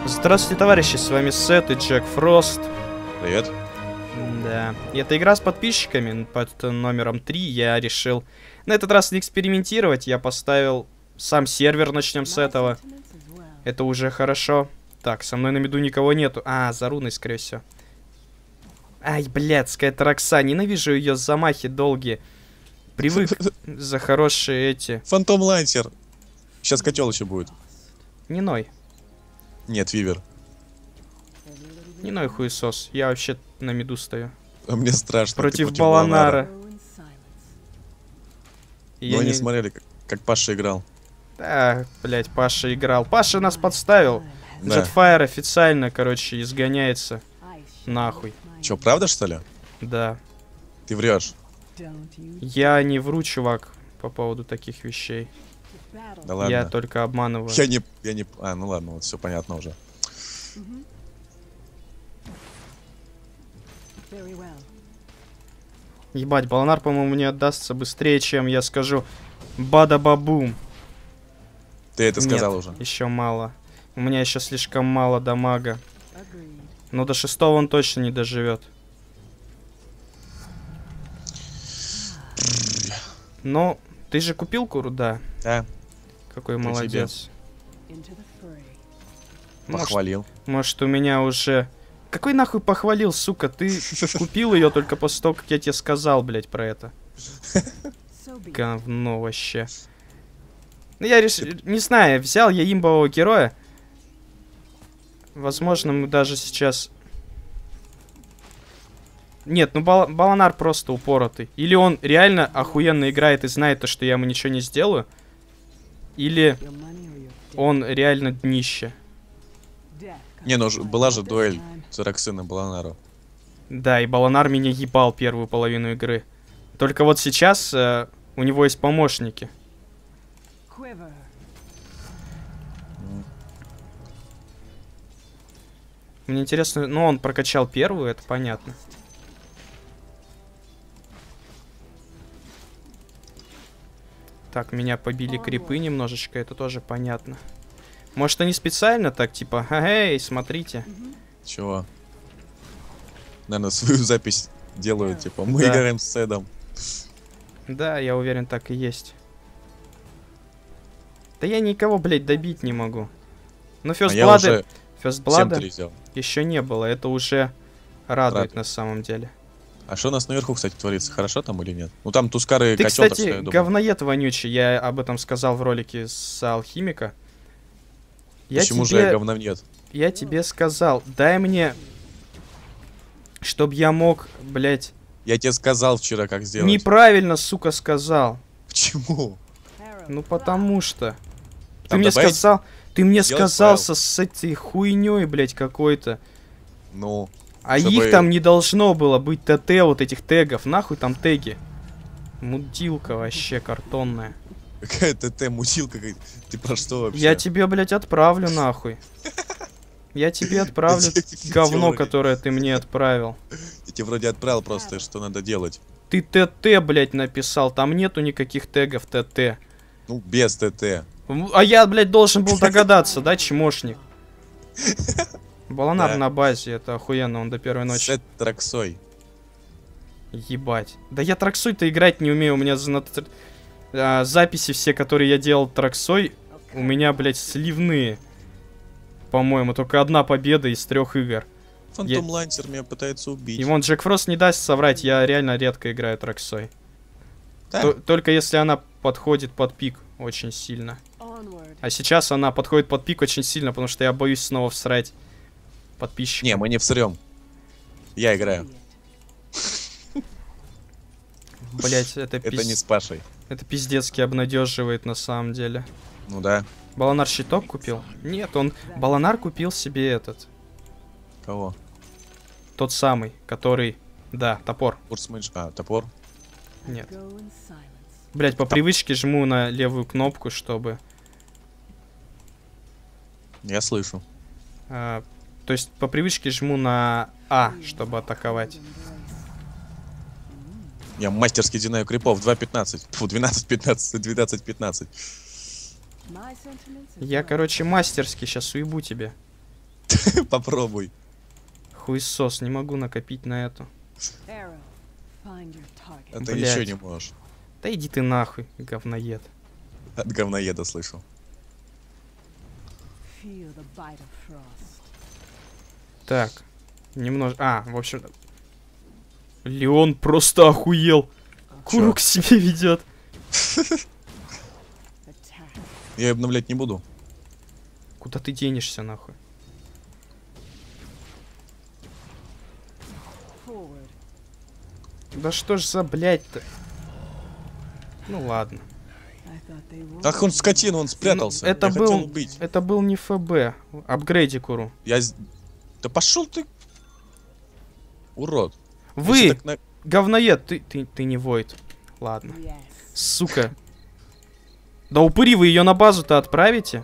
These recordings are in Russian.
Здравствуйте, товарищи, с вами Сет и Джек Фрост. Привет. Да, и это игра с подписчиками под номером 3. Я решил на этот раз не экспериментировать. Я поставил сам сервер, начнем с этого. Это уже хорошо. Так, со мной на меду никого нету. А, за руной, скорее всего. Ай, блядская Тракса, ненавижу ее замахи долгие. Привык за хорошие эти. Фантом Лансер. Сейчас котел еще будет. Не ной. Нет, Вивер. Не ной, хуесос. Я вообще на меду стою. А мне страшно. Против Баланара. Но они смотрели, как Паша играл. Да, блять, Паша играл. Паша нас подставил. Да. Jetfire официально, короче, изгоняется. Нахуй. Че, правда, что ли? Да. Ты врешь. Я не вру, чувак, по поводу таких вещей. Да ладно. Я только обманываю. Я не... А, ну ладно, вот все понятно уже. Ебать, Баланар, по-моему, не отдастся быстрее, чем я скажу бада-бабум. Ты это сказал уже. Еще мало. У меня еще слишком мало дамага. Но до 6 он точно не доживет. Но ты же купил куру, да? Да. Какой Для молодец. Похвалил. Может, у меня уже... Какой нахуй похвалил, сука? Ты купил ее только после того, как я тебе сказал, блядь, про это. Говно вообще. Ну, я решил... Не знаю, взял я имбового героя. Возможно, мы даже сейчас... Нет, ну Баланар просто упоротый. Или он реально охуенно играет и знает то, что я ему ничего не сделаю. Или он реально днище. Не, ну была же дуэль Траксы на Баланару. Да, и Баланар меня ебал первую половину игры. Только вот сейчас у него есть помощники. Мне интересно, ну он прокачал первую, это понятно. Так, меня побили крипы немножечко, это тоже понятно. Может, они специально так, типа, эй, смотрите. Чего? Наверное, свою запись делают, типа, мы Да. играем с Седом. Да, я уверен, так и есть. Да я никого, блядь, добить не могу. Ну, А я уже Фёстблада 7-3 сделал. еще не было, это уже радует Радует. на самом деле. А что у нас наверху, кстати, творится? Хорошо там или нет? Ну там Тускары и Ты, котел, так что кстати, я думаю. говноед вонючий, я об этом сказал в ролике с Алхимика. Почему же я говновнет? Я тебе сказал, дай мне, чтоб я мог, блядь... Я тебе сказал вчера, как сделать. Неправильно, сука, сказал. Почему? Ну потому что. Ты Там мне добавить? сказал, ты мне Сделать сказал файл. с этой хуйней, блядь, какой-то. Ну, А чтобы- их там не должно было быть ТТ, вот этих тегов. Нахуй там теги. Мудилка вообще картонная. какая ТТ мутилка. Ты про что вообще? Я тебе, блядь, отправлю нахуй. Я тебе отправлю Я тебе говно, вроде- которое ты мне отправил. Я тебе вроде отправил просто, что надо делать. Ты ТТ, блядь, написал. Там нету никаких тегов ТТ. Ну, без ТТ. А я, блядь, должен был догадаться, да, чмошник? Баланар Да. на базе, это охуенно, он до первой ночи. Сет Траксой. Ебать. Да я Траксой-то играть не умею, у меня записи все, которые я делал Траксой, у меня, блядь, сливные. По-моему, только одна победа из 3 игр. Фантом Лансер меня пытается убить. И вон Джек Фрост не даст соврать, я реально редко играю Траксой. Да? Только если она подходит под пик очень сильно. А сейчас она подходит под пик очень сильно, потому что я боюсь снова всрать подписчиков. Не, мы не всрем. Я играю. Блять, это, Это не с Пашей. это пиздецки обнадеживает на самом деле. Ну да. Баланар щиток купил? Нет, Баланар купил себе этот. Кого? Тот самый, который... Да, топор. Урсмэдж. А, топор. Нет. Блять, по привычке жму на левую кнопку, чтобы... Я слышу. То есть по привычке жму на А, чтобы атаковать. Я мастерски динаю крипов. 2.15. Фу, 12.15, 12.15. Я, короче, мастерски сейчас уебу тебе. Попробуй. Хуесос, не могу накопить на эту. А ты Блядь. ничего не можешь. Да иди ты нахуй, говноед. От говноеда слышал. Так, немного... А, в общем... Леон просто охуел. Куру к себе ведет. Я её обновлять не буду. Куда ты денешься, нахуй? Да что ж за блядь-то? Ну ладно. Ах, он скотина, он спрятался. Это Я был, хотел убить. это был не ФБ. Апгрейди Куру. Да пошел ты. Урод. Вы, Если так говноед, ты не Войд. Ладно. Сука. Да упыри, вы ее на базу-то отправите?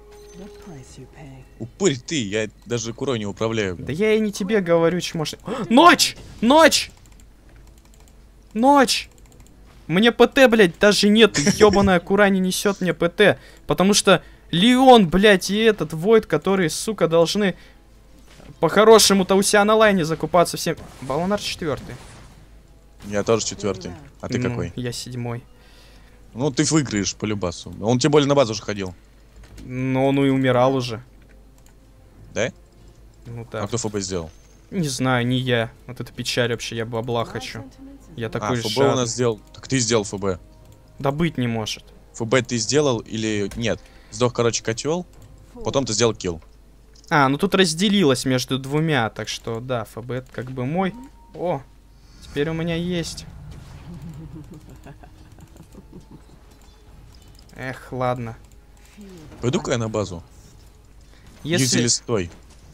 Упырь ты, я даже курой не управляю. Да я и не тебе говорю, чмошник. Ночь! Ночь! Ночь! Мне ПТ, блядь, даже нет. Ёбаная кура не несет мне ПТ. Потому что Леон, блядь, и этот Войд, которые, сука, должны по-хорошему-то у себя на лайне закупаться всем. Баллонар 4-й. Я тоже 4-й. А ты какой? Я 7-й. Ну, ты выиграешь по любасу. Он тем более на базу уже ходил. Но он и умирал уже. Да? Ну А так. кто ФБ сделал? Не знаю, не я. Вот это печаль вообще, я бабла хочу. Я такой ФБ у жадный. нас сделал. Так ты сделал ФБ. Да быть не может. ФБ ты сделал или нет? Сдох, короче, котел. Потом ты сделал килл. А, ну тут разделилось между двумя, так что да, ФБ это как бы мой. О, теперь у меня есть. Эх, ладно. Пойду-ка я на базу. Если, стой.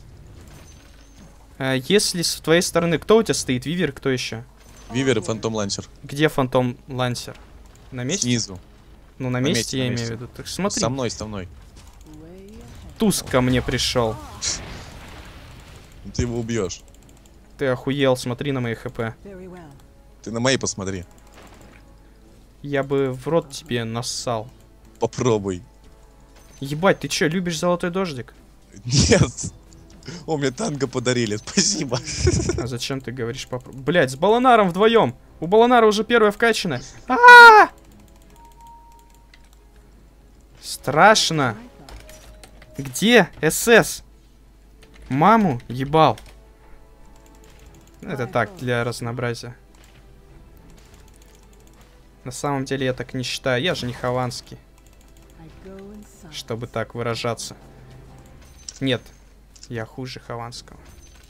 если с твоей стороны, кто у тебя стоит? Вивер, кто еще? Вивер и Фантом Лансер. Где Фантом Лансер? На месте? Снизу. Ну, на месте, я имею в виду. Так смотри, Со мной, со мной. туз ко мне пришел. Ты его убьешь. Ты охуел, смотри на мои ХП. Ты на мои посмотри. Я бы в рот тебе нассал. Попробуй. Ебать, ты чё, любишь золотой дождик? Нет. О, мне танго подарили, спасибо. А зачем ты говоришь попробуй? Блять, с Баллонаром вдвоем. У Баллонара уже первая вкачана. А-а-а! Страшно. Где СС? Маму ебал. Это так, для разнообразия. На самом деле я так не считаю. Я же не хованский, чтобы так выражаться. Нет, я хуже хованского.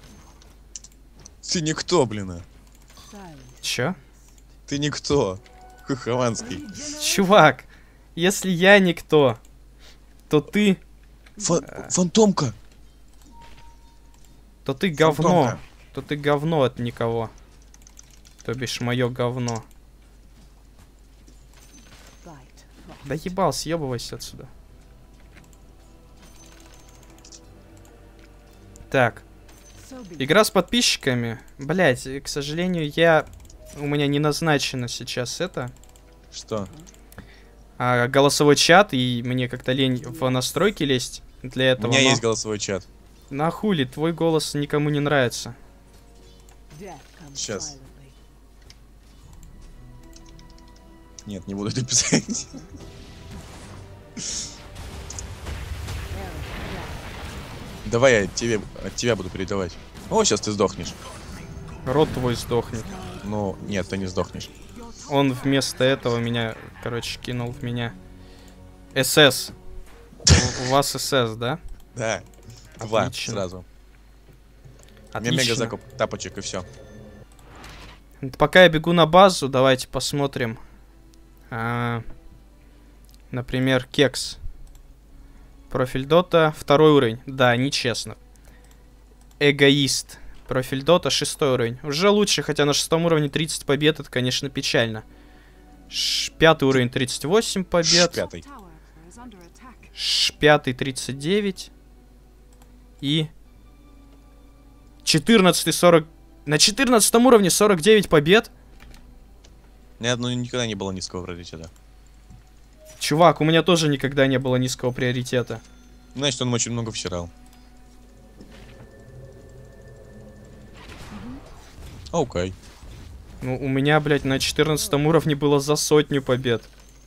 Ты никто, блин. Чё? Ты никто. Хованский. Чувак, если я никто, то ты... Фантомка. То ты говно. Фантомка. То ты говно от никого. То бишь мое говно. Да ебал, съебывайся отсюда. Так. Игра с подписчиками. Блять, к сожалению, у меня не назначено сейчас это. Что? Голосовой чат, и мне как-то лень в настройки лезть для этого. У меня есть голосовой чат. На хули, твой голос никому не нравится. Сейчас. Нет, не буду это писать. Давай я от тебя буду передавать. О, сейчас ты сдохнешь. Рот твой сдохнет. Ну, нет, ты не сдохнешь. Он вместо этого меня, короче, кинул в меня. СС. У вас СС, да? Да. Два Отлично. сразу. У меня мега Отлично. закуп тапочек и все. Пока я бегу на базу, давайте посмотрим. Например, кекс. Профиль Дота, 2-й уровень. Да, нечестно. Эгоист. Профиль Дота, 6-й уровень. Уже лучше, хотя на 6-м уровне 30 побед, это, конечно, печально. 5-й уровень 38 побед. 5-й. 5-й 39. И 14-й 40... На 14 уровне 49 побед. Ни одного никогда не было низкого приоритета. Чувак, у меня тоже никогда не было низкого приоритета. Значит, он очень много вчерал. Окей. Ну, у меня, блядь, на 14 уровне было за 100 побед.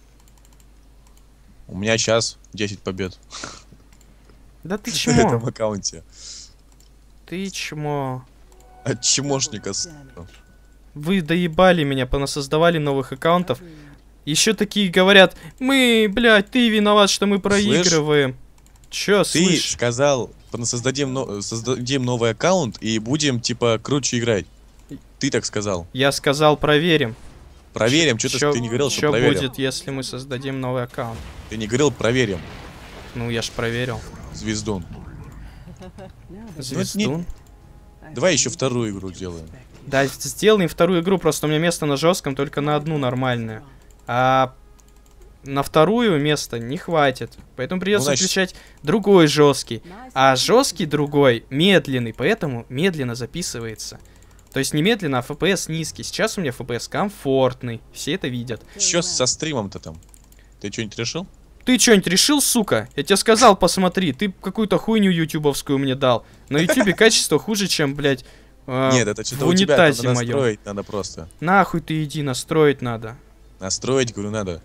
У меня сейчас 10 побед. Да ты На этом чмо? аккаунте. Ты чмо? От чмошника. Вы доебали меня, понасоздавали новых аккаунтов. Еще такие говорят, мы, блядь, ты виноват, что мы проигрываем. Чё, Ты слышь? сказал, создадим новый аккаунт и будем, типа, круче играть. Ты так сказал. Я сказал, проверим. Проверим, что ты не говорил, что Что проверим. будет, если мы создадим новый аккаунт? Ты не говорил, проверим. Ну, я ж проверил. Звездун. Звездун? Давай еще вторую игру сделаем. Да, сделаем вторую игру, просто у меня место на жестком только на одну нормальную. А на вторую место не хватит. Поэтому придется значит... включать другой жесткий. А жесткий другой медленный, поэтому медленно записывается. То есть не медленно, а FPS низкий. Сейчас у меня FPS комфортный. Все это видят. Что со стримом-то там? Ты что-нибудь решил? Ты что-нибудь решил, сука? Я тебе сказал, посмотри. Ты какую-то хуйню ютубовскую мне дал. На ютубе качество хуже, чем, блядь, нет, это что-то в у тебя унитазе надо моем. настроить надо просто. Нахуй ты иди, настроить надо. Настроить, говорю, надо.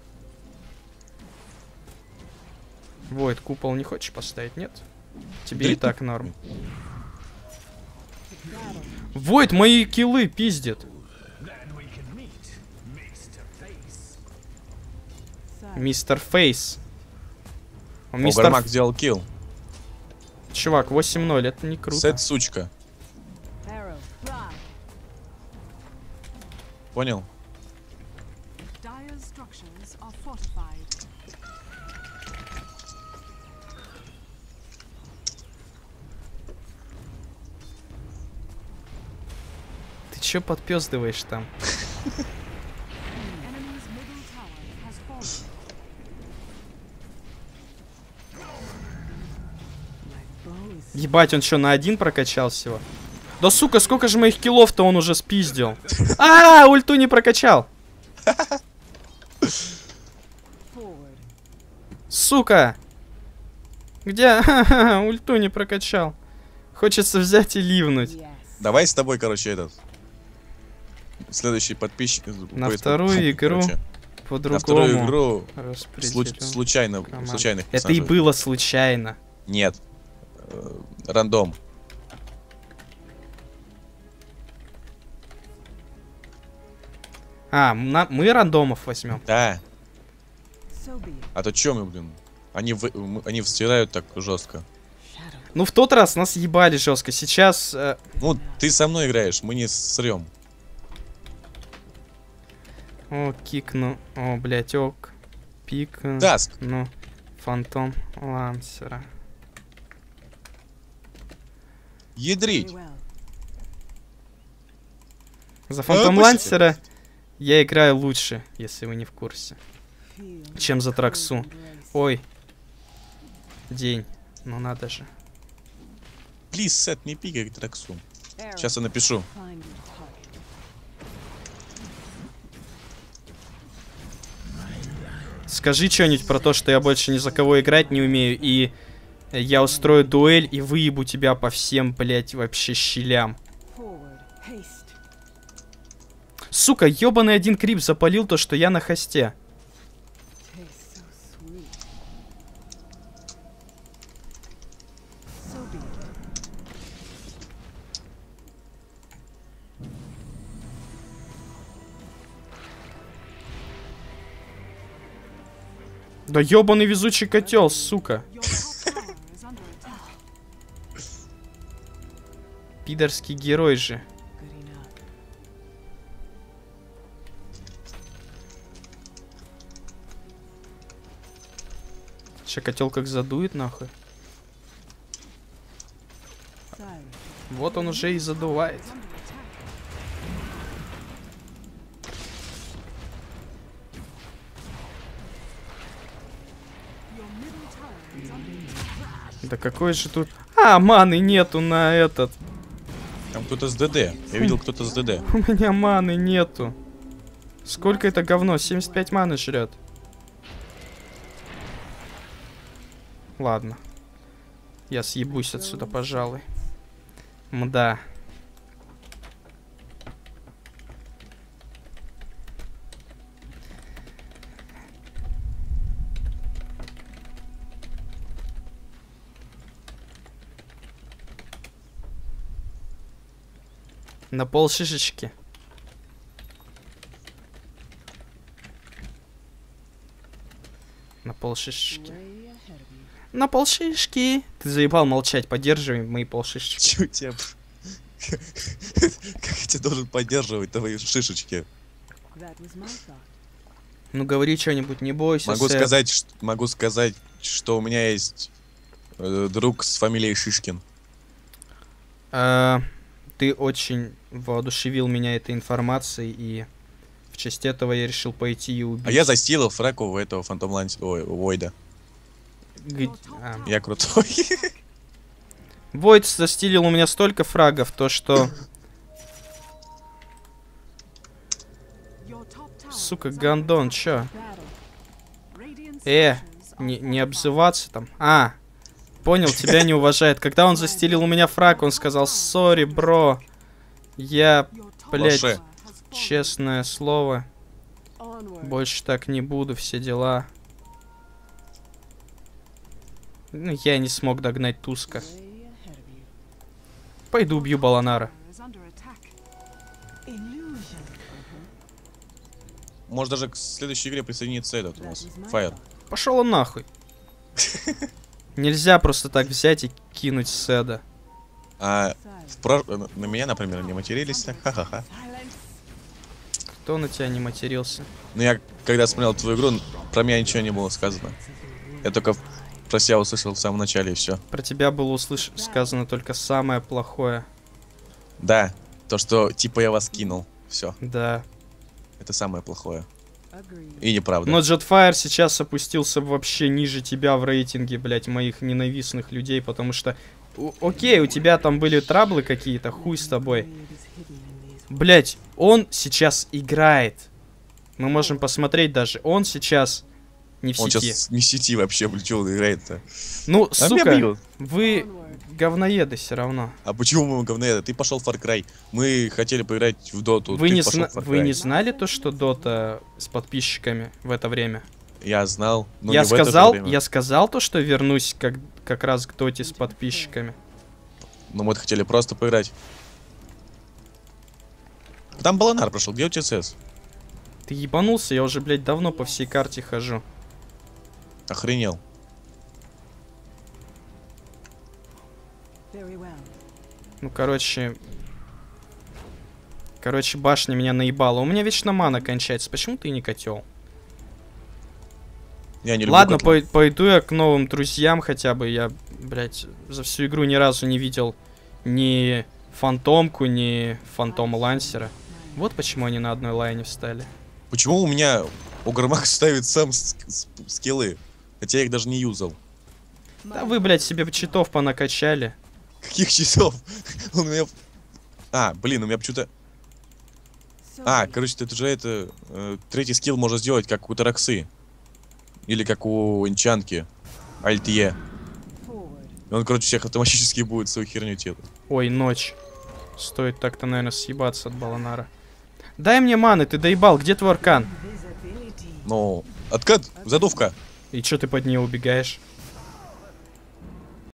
Войд, купол не хочешь поставить, нет? Тебе и так норм. Войд, мои киллы пиздит. Мистер Фейс. Гармак сделал килл. Чувак, 8-0, это не круто. Сет, сучка. Понял? Ты чё подпёздываешь там? Ебать, он что, на 1 прокачал всего? Да сука, сколько же моих киллов-то он уже спиздил? А, ульту не прокачал. Сука. Где? Ульту не прокачал. Хочется взять и ливнуть. Давай с тобой, короче, этот. Следующий подписчик. На вторую игру по-другому. На вторую игру случайно. Случайных это и было случайно. Нет. Рандом. А, мы рандомов возьмем. Да. А то чё мы, блин? Они стирают так жестко. Ну в тот раз нас ебали жестко. Сейчас. Ну, ты со мной играешь, мы не срем. О, кикну. О, блять, ок. Пик. Да. Ну, фантом лансера. Ядрить. За фантом лансера я играю лучше, если вы не в курсе, чем за Траксу. Ой. День. Ну надо же. Плиз, Сет, не пикай Траксу. Сейчас я напишу. Скажи что-нибудь про то, что я больше ни за кого играть не умею, и я устрою дуэль и выебу тебя по всем, блять, вообще щелям. Сука, ёбаный один крип запалил то, что я на хосте. Да ёбаный везучий котел, сука. Пидорский герой же. Сейчас котел как задует, нахуй. Вот он уже и задувает. Да какой же тут... А, маны нету на этот. Там кто-то с ДД. Я видел, кто-то с ДД. У меня маны нету. Сколько это говно? 75 маны жрет. Ладно. Я съебусь отсюда, пожалуй. Мда. На пол шишечки. На пол шишечки. На пол шишки. Ты заебал молчать, поддерживай мои пол шишечки. Чё тебя... Как я тебя должен поддерживать твои шишечки? Ну говори что-нибудь, не бойся. Могу сказать, что у меня есть друг с фамилией Шишкин. Ты очень воодушевил меня этой информацией, и в честь этого я решил пойти и убить. А я застилил фраку у этого Фантом Войда. Я крутой. Войд застилил у меня столько фрагов, то что... Сука, гандон, чё? Не обзываться там. Понял, тебя не уважает. Когда он застелил у меня фраг, он сказал: сори, бро. Я, блядь, честное слово, больше так не буду, все дела. Ну, я не смог догнать Туска. Пойду убью Баланара. Может даже к следующей игре присоединиться этот у нас. Фаер. Пошел он нахуй. Нельзя просто так взять и кинуть Седа. На меня, например, не матерились. Ха-ха-ха. Кто на тебя не матерился? Ну я, когда смотрел твою игру, про меня ничего не было сказано. Я только про себя услышал в самом начале, и все. Про тебя было сказано только самое плохое. Да, то, что типа я вас кинул. Все. Да. Это самое плохое. И неправда. Но Jetfire сейчас опустился вообще ниже тебя в рейтинге, блять, моих ненавистных людей, потому что... Окей, у тебя там были траблы какие-то, хуй с тобой. Блять, он сейчас играет. Мы можем посмотреть даже. Он сейчас не в сети. Он сейчас не в сети вообще, блядь, что он играет-то? Ну, сука, вы говноеды все равно. А почему мы говноеды? Ты пошел в Far Cry. Мы хотели поиграть в Доту. Вы не знали то, что Дота с подписчиками в это время? Я знал. Но я сказал то, что вернусь как раз к Доте с подписчиками. Но мы хотели просто поиграть. Там Баланар прошел. Где у тебя ЦС? Ты ебанулся? Я уже, блядь, давно по всей карте хожу. Охренел. Ну, короче, башня меня наебала. У меня вечно мана кончается. Почему ты не котел? Я не люблю Ладно, котлы. пойду я к новым друзьям хотя бы. Я, блядь, за всю игру ни разу не видел ни Фантомку, ни Фантома Лансера. Вот почему они на одной лайне встали. Почему у меня Огрмак ставит сам скиллы? Хотя я их даже не юзал. Да вы, блядь, себе читов понакачали. Каких часов? Он у меня... блин, у меня почему-то... короче, это же третий скилл можно сделать, как у Тараксы. Или как у Энчанки. Альт-Е. Он, короче, всех автоматически будет свою херню делать. Ой, ночь. Стоит так-то, наверное, съебаться от Баланара. Дай мне маны, ты доебал, где твой аркан? Ну, откат, задувка. И чё ты под нее убегаешь?